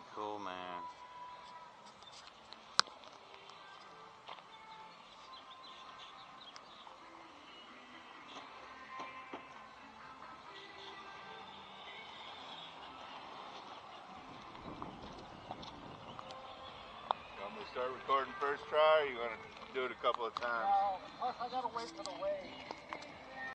Cool, man. You want me to start recording first try, or you want to do it a couple of times? Plus I gotta wait for the wave.